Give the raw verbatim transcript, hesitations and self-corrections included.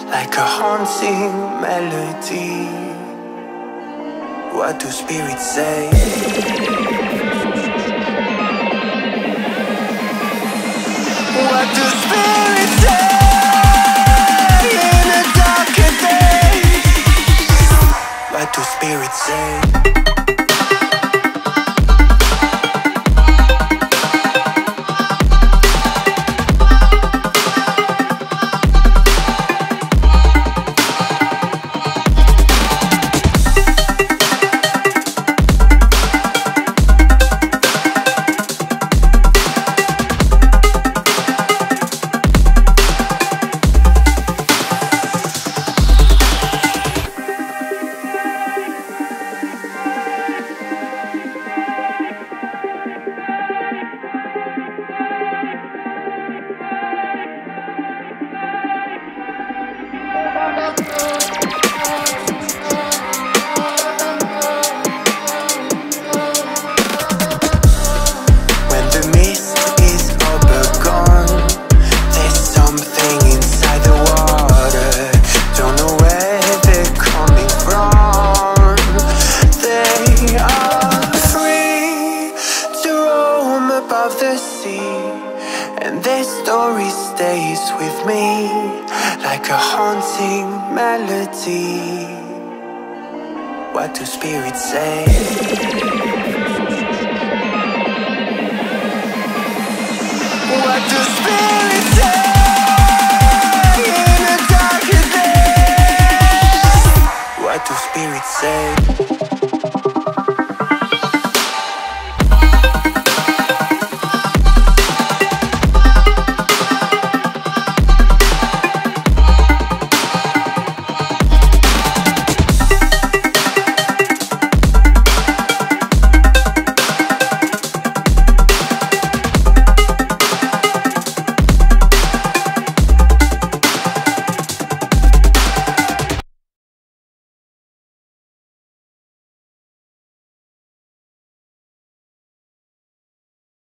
like a haunting melody. What do spirits say? What do spirits say in a darker day? What do spirits say? When the mist is over gone, there's something inside the water. Don't know where they're coming from. They are free to roam above the sea, and their story stays with me like a haunting melody. What do spirits say? What do